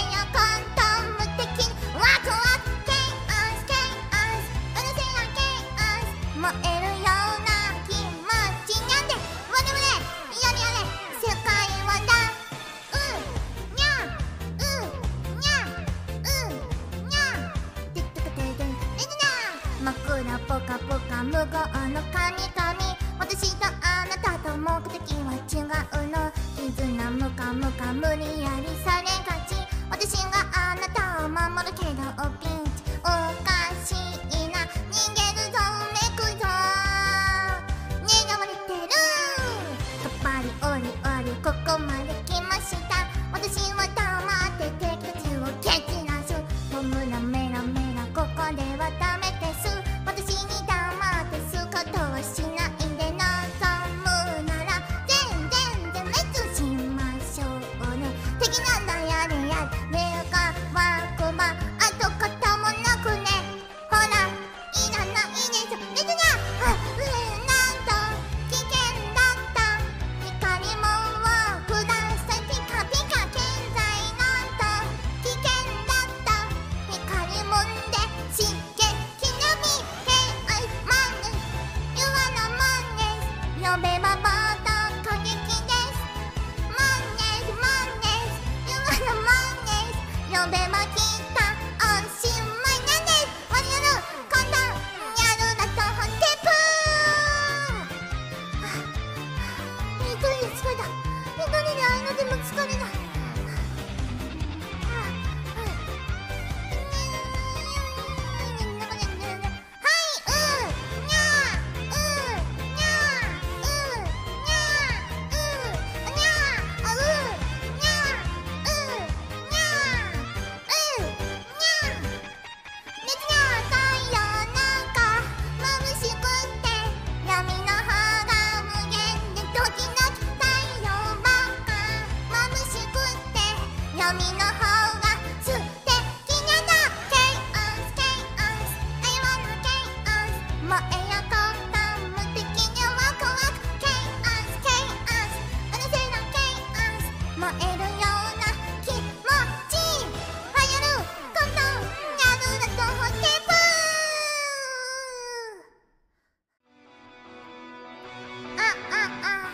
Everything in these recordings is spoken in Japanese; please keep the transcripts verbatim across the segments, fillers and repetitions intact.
よ混沌無敵ワクワクケイオスケイオスうるせえなケイオス燃えるような気持ちにゃんで我々やれやれ世界はだうんにゃうんにゃうんにゃてってけてててててな真っ暗ポカポカ向こうの神々私とあなたと目的は違うの絆ムカムカ無理やりされがち私があなたを守るけどピンチおかしいな逃げるぞめくぞ狙われてるやっぱりおりおりここまで来ました私は黙って敵たちを蹴散らすもうメラメラメラここではダメです私に黙ってすことはしないで望むなら全然全滅しましょうね敵なんだやれやれ目がワクワ跡形もなくねほらいらないでしょレズニャあうんなんと危険だった光もをくださいピカピカ現在なんと危険だった光もんで刺激のみケイオスマンネスユアのマンネス呼べばボート過激ですマンネスマンネスユアのマンネス呼べばきっとおしまいなんです我々今度やるだとホテープ一人で疲れた一人であいのでも疲れない闇の方が素敵にゃだケイオスケイオス I wanna ケイオス燃えよ混沌無敵にワクワクケイオスケイオスうるせえなケイオス燃えるような気持ちはやる今度やるだとホテープあああ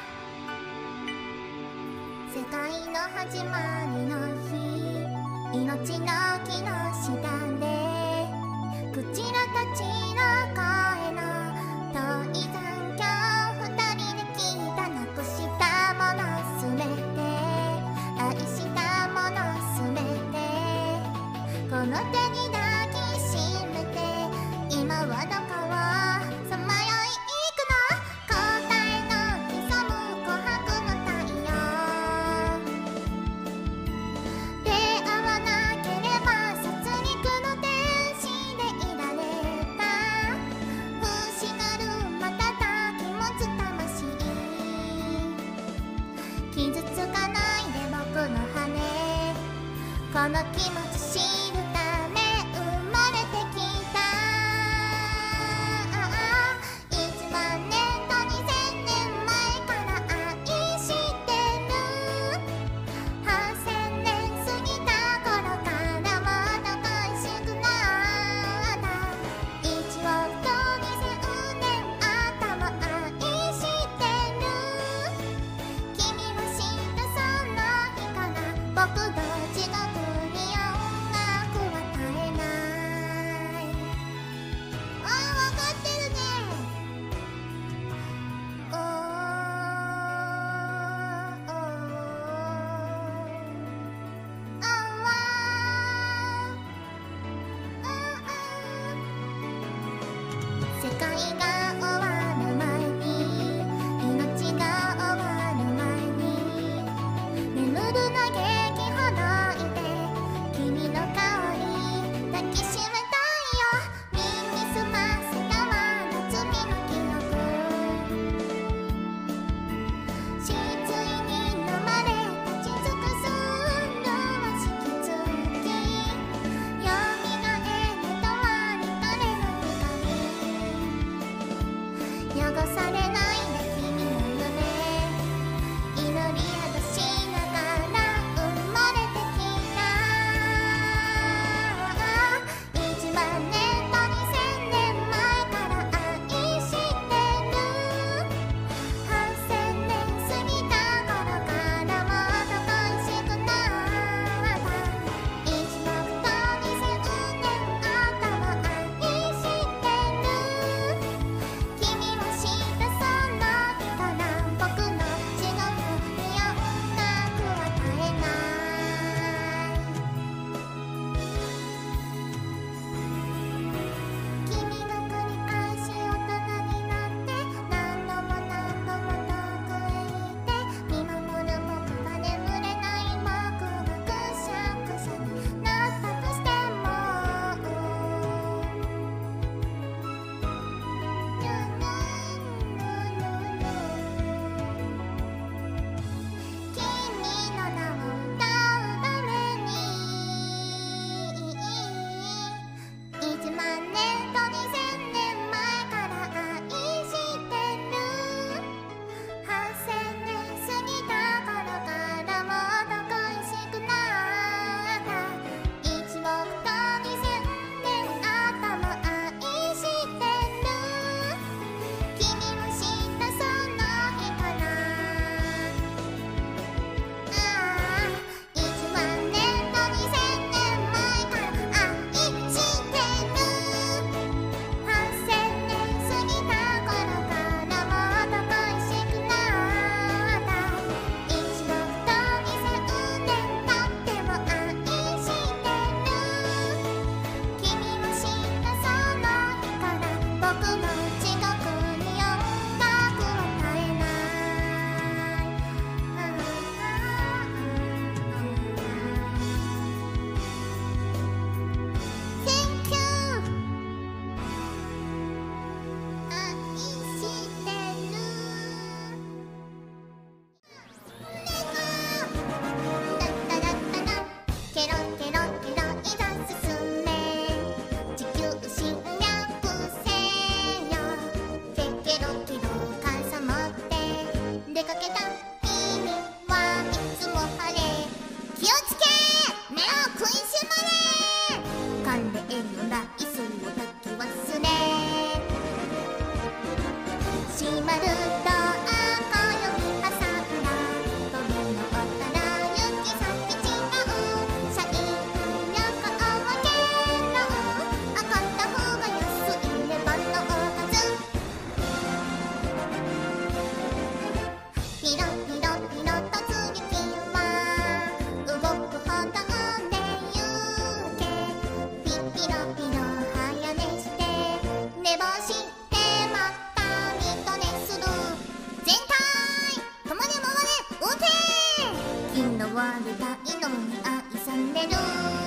世界の始まりの命の木の下でクジラたちの声の遠い残響二人で聞いたなくしたものすべて愛したものすべてこの手に抱きしめて今はどこをさまよい行くの答えの潜む琥珀の太陽出会わなければ殺戮の天使でいられた欲しがる瞬き持つ魂傷つかないで僕の羽この気持ち知るため生まれてきたいちまんねんとにせんねんまえから愛してるはっせんねん過ぎた頃からもっと恋しくなったいちおくとにせんねんあったも愛してる君は知ったその日から僕の地獄に音楽は絶えないああ分かってるねおーおーあわー世界が終わる前に命が終わる前に眠る嘆きほどいて君の香り抱きしめたいよ身にすませた真夏日の記憶失意に飲まれ立ち尽くす運動は引きつきよみがえるとわりかれの光汚されないで君の夢祈り宿しながら生まれてきたピロピロ早寝して寝坊してまたミートネする全体止まれ回れ打て嫌われたいのに愛される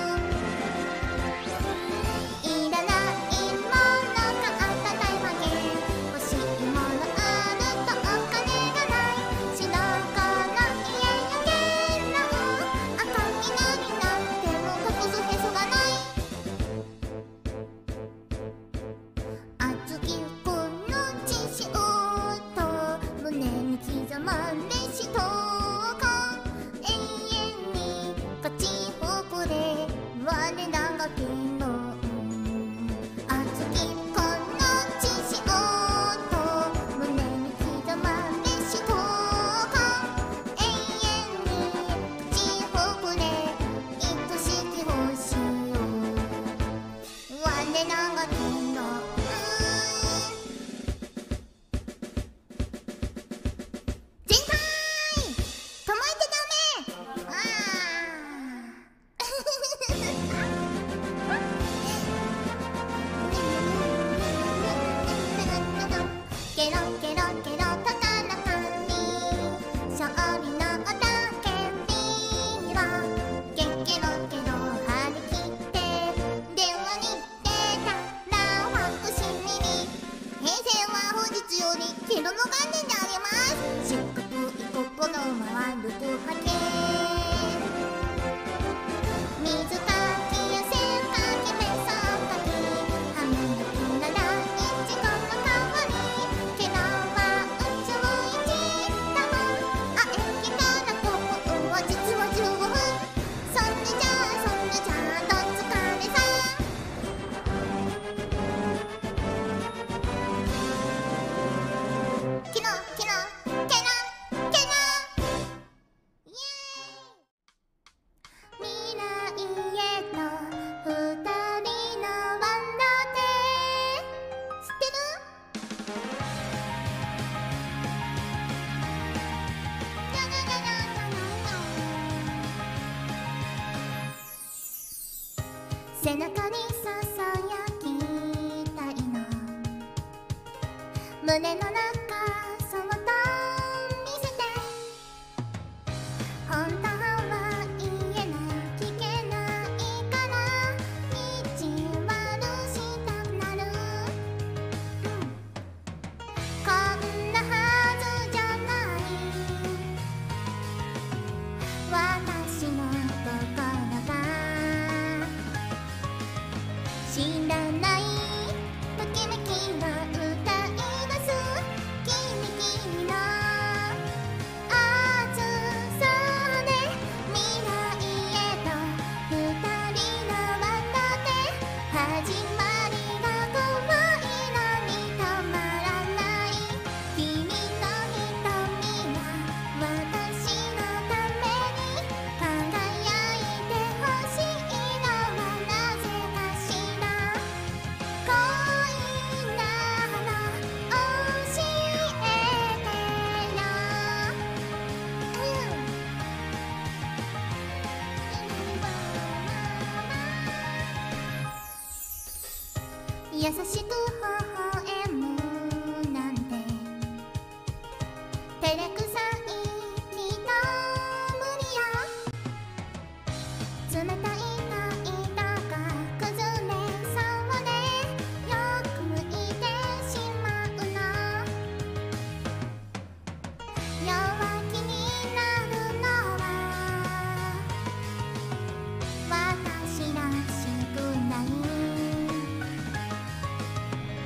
いらないものがあった大負け欲しいものあるとお金がない白から家よけな赤い犬になっても隠すへそがない熱きこの血潮と胸に刻まれしとか永遠に勝ち誇れ我らが昨日熱きこの血潮と胸に刻まれしとか永遠に勝ち誇れ愛しき星よ我らが昨日全体止まってダメあーケロケロケロ高らかに勝利の雄たけびはケケロケロ張り切って電話に出たらファックス耳平成は本日よりケロの元年でありますしっかくいここの回るとはけ水かきやせかきべそかき歯磨きならいちごの代わりケロは宇宙一だもんあ駅からここは実はじゅうごふんそんでじゃあそんでじゃあどっつかれさキロキロケロケロイエーイ未来へと二人のワンダーで知ってるにゃにゃにゃにゃにゃにゃ背中にささやきたいの胸の中そっと見せて本当は言えない聞けないから意地悪したくなる、うん、こんなはずじゃない私の心が知らないときめきが歌い出す君君の熱さで未来へと二人のワンダーで始まりが怖いのに止まらない君の瞳が私のために輝いてほしいのはなぜかしら恋なら教えてよ、うん、優しく微笑むなんて照れくさいきっと無理や冷たい態度が崩れそうでよく向いてしまうの弱気になるのは私らしくない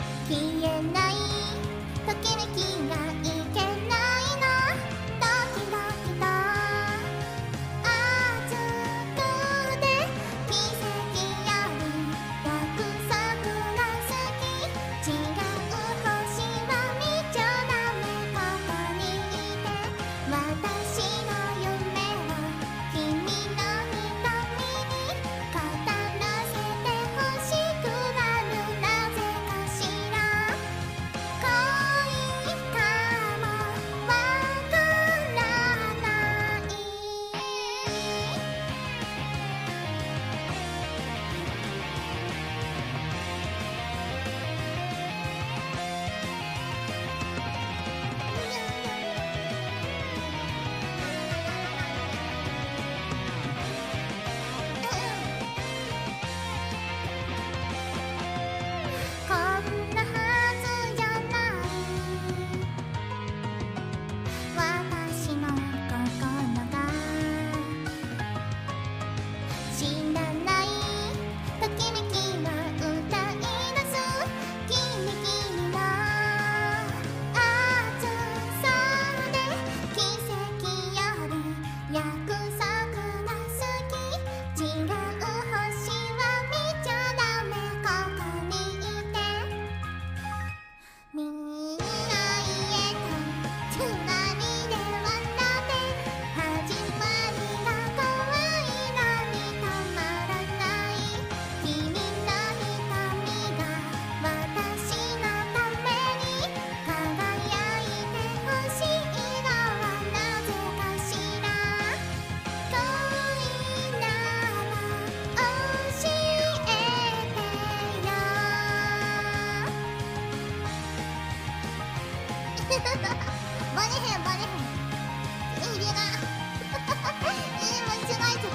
バレへんバレへん。入れが入れ間違えてた。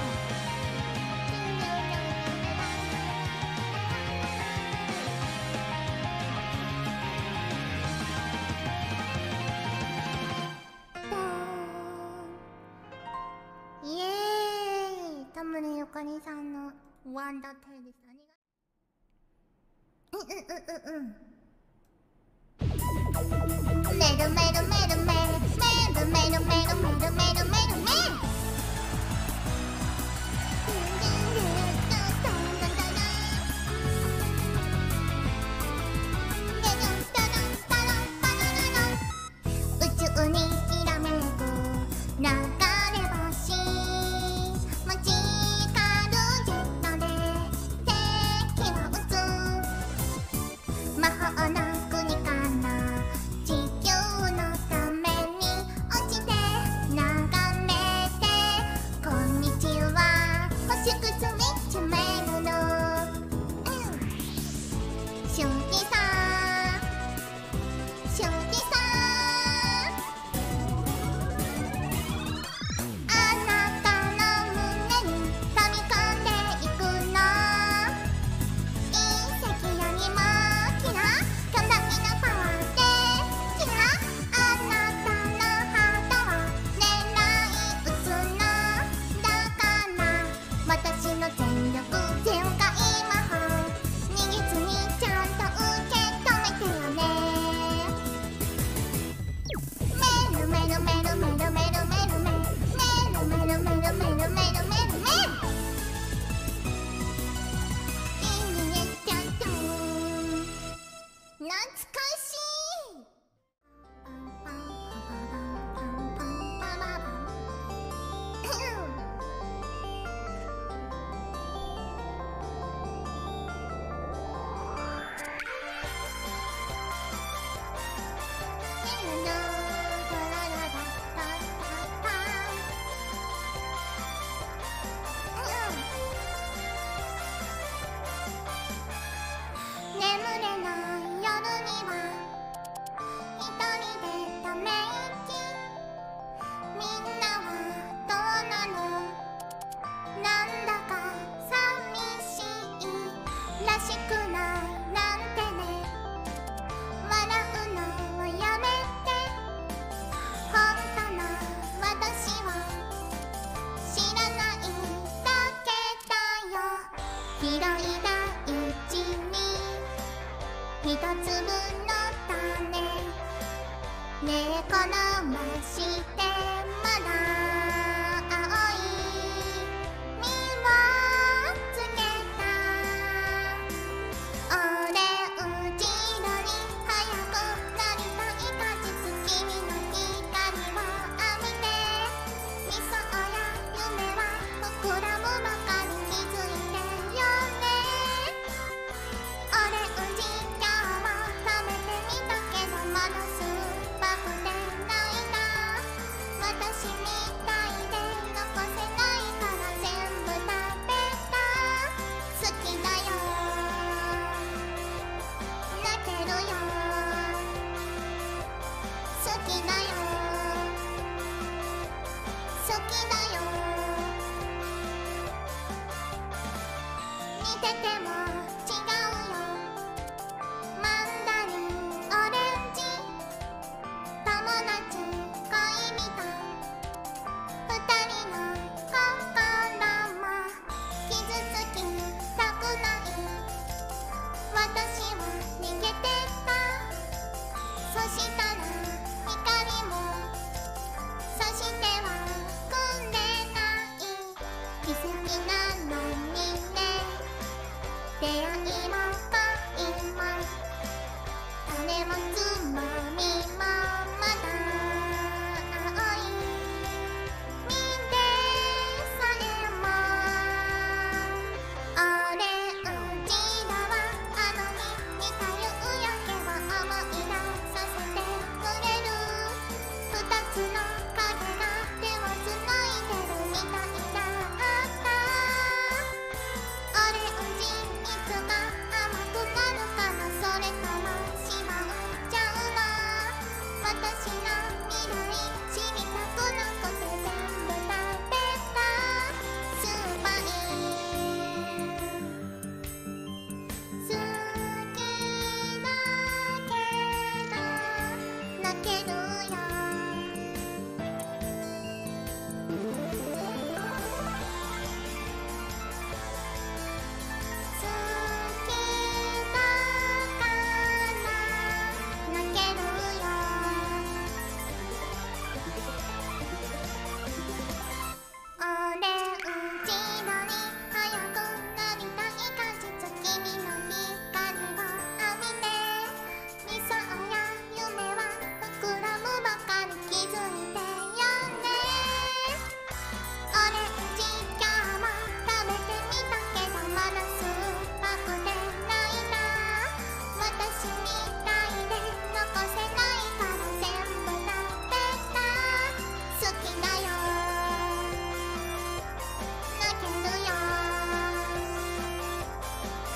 イエーイ、田村ゆかりさんのワンダーテイルです。ありがうんうんうんうんメルメルメルメルメルメルメルメルメルメルメルメル宇宙にきらめく流れ星マジカルジェットで敵を撃つ魔法の国かな地球のために落ちて眺めてこんにちは星屑みちめるのしゅんきさんしゅんきさん広い大地に一粒の種ねえこのましてまだ青い実をつけたオレンジ色に早くなりたい果実君の光を浴びて理想や夢は膨らむばかり気づいて私みたいで残せないから全部食べた好きだよ泣けるよ好きだよ好きだよ似てても違うよマンダリンオレンジ友達恋人二人の心も傷つきたくない私は逃げてたそしたら光もそしてはくれない奇跡なのにね出会いも恋も種もつまみもまだ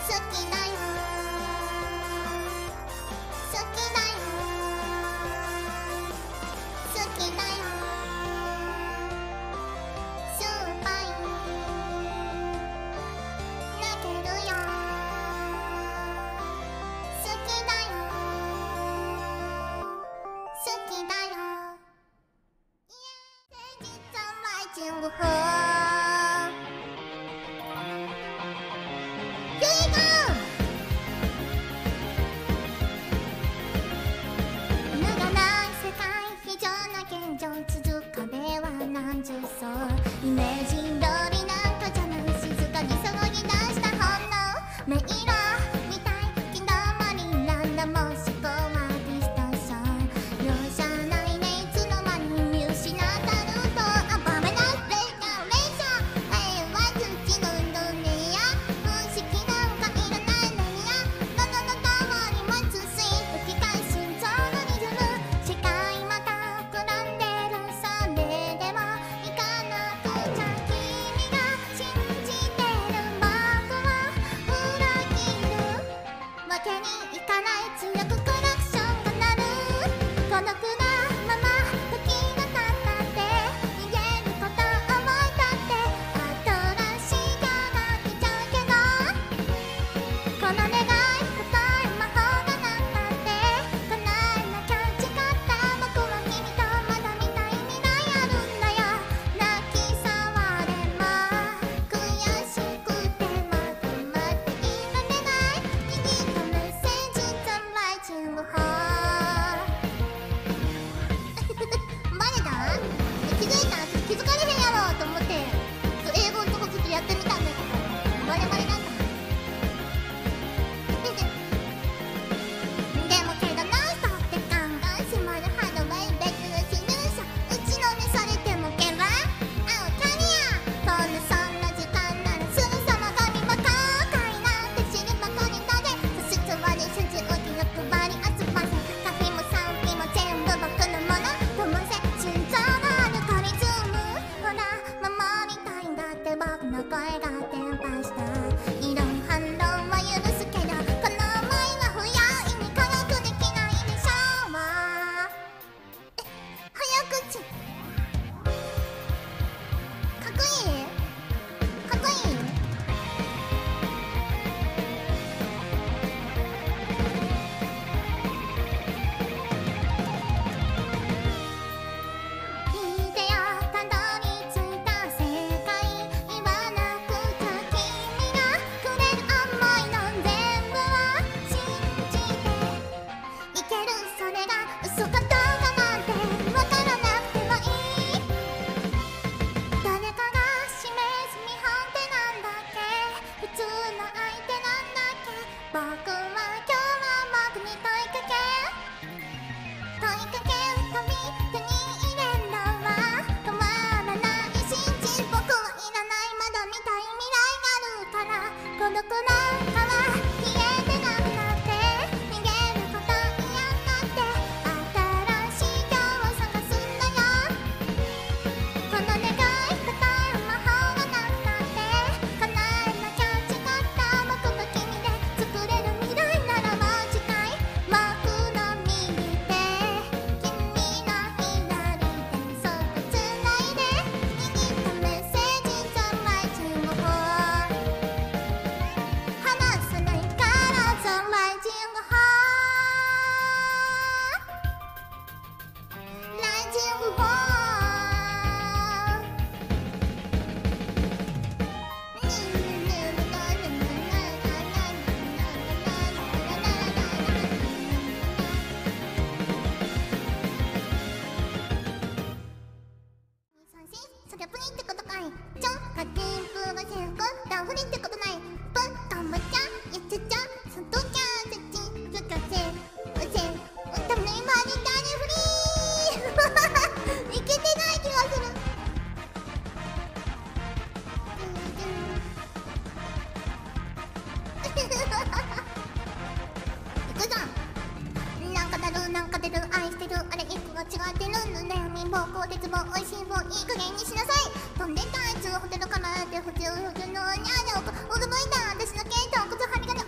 絶望おいしいもんいい加減にしなさい。飛んでたあいつをホテルからって不自由不純のにゃーにゃおく驚いた私の毛糸靴針金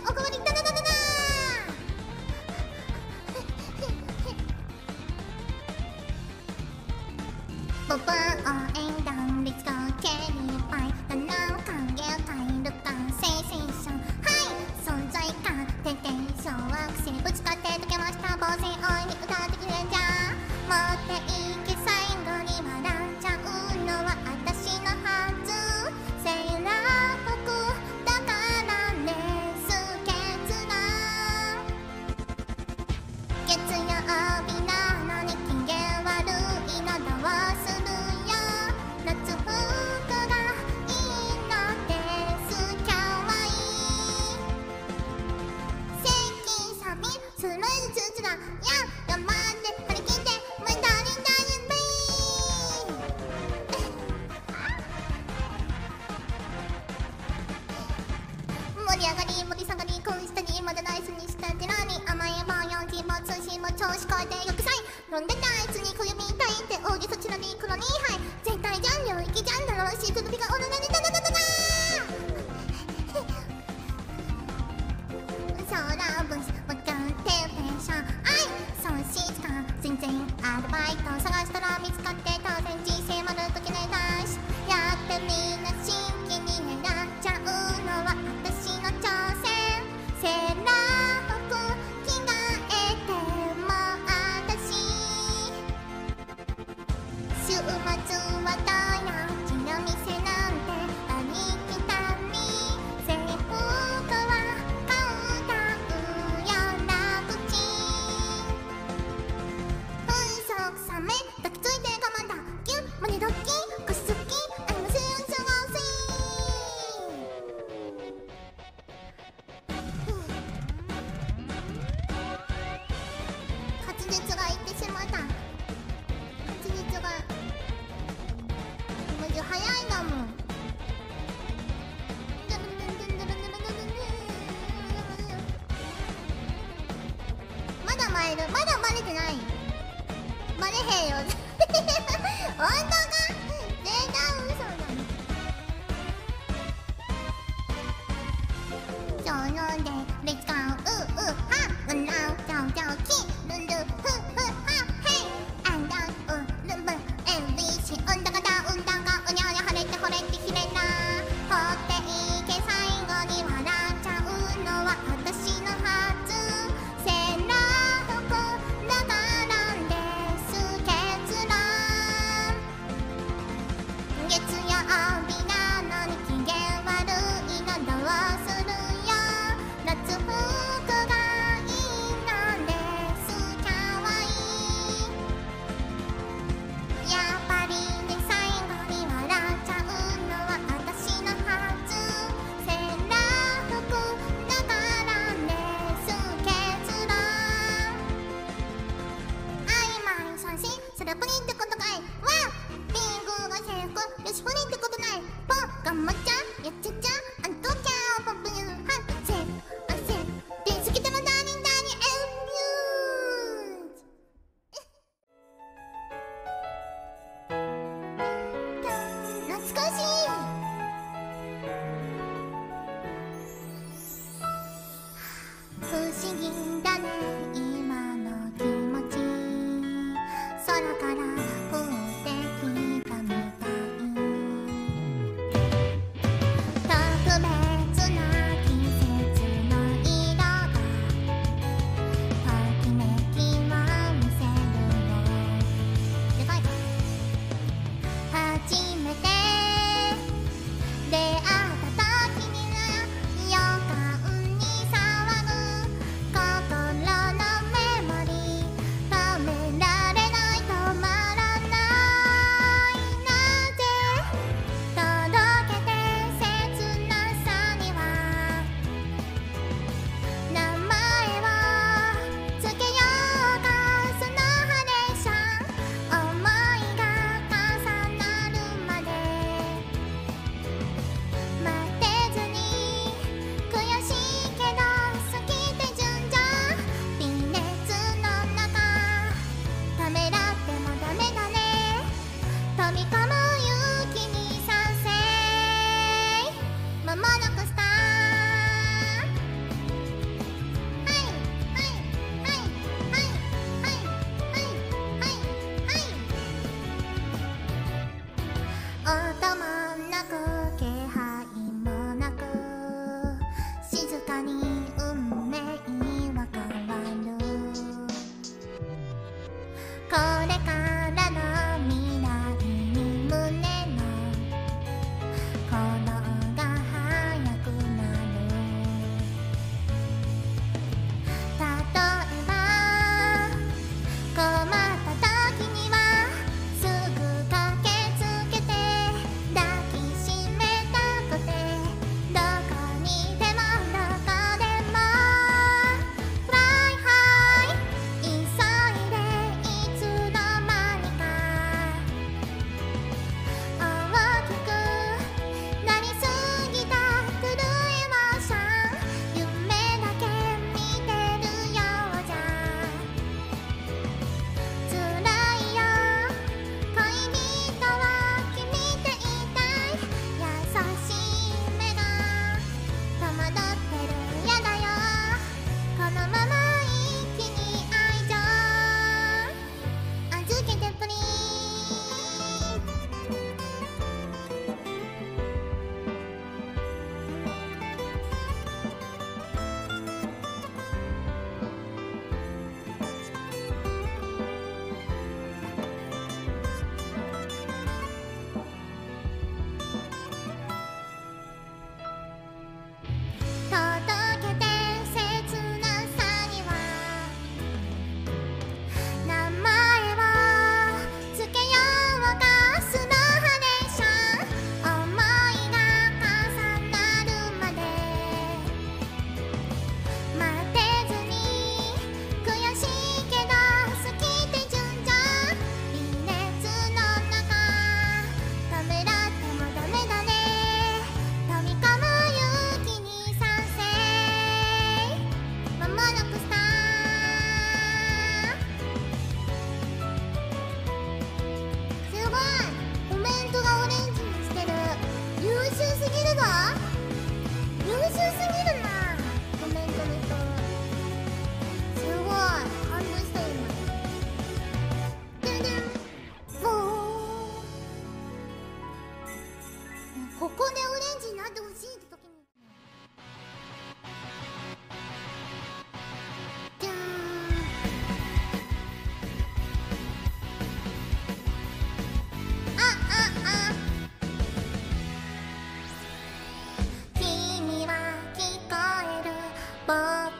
分応援団立候ケリーパイだなんかげ帰るかセンセーションはい存在感点々小惑星ぶつかって溶けました防戦王に歌ってくれんじゃ持っていけ最後に笑っちゃうのは私のはずセーラー服だからねスケツな月曜日なのに機嫌悪いのどうするよ夏服がいいのです今日はいい正規サビスルーズツラや頑張って張り切ってメダリダイビー盛り上がり盛り下がり恋したりまだナイスにしたてらに甘えばよんじも通信も調子こえてよくさい飲んでたやつに小指たいて王子そちらに黒にはい絶対じゃん領域じゃんだろしくるびがおななにだだだだだソーラーブスわかってフェッション愛損失感全然アルバイト探したら見つかって当然人生まるときないだしやってみんな真剣に狙っちゃうのは私の挑戦セーラー服着替えても私週末はどやきの店なんてありきたり制服は買うたうよな口粉飾さめ抱きついて我慢だキュッマネドッキコスキありませんすごし滑舌がいってしまった滑舌がマジ早いんだもんまだマイルまだバレてないバレへんよ本当か絶対嘘だそう飲んでレッツゴーううはうなうちゃうちゃうキルンルフフハヘイアンダウルンブエルビーシうんだかだうんだかうにゃうにゃ晴れて惚れてひれな放っていけ最後に笑っちゃうのは私のはずセーラー服だからです結論月曜日なのに機嫌悪いのどうするよ夏服がいいのです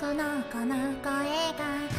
のこの声が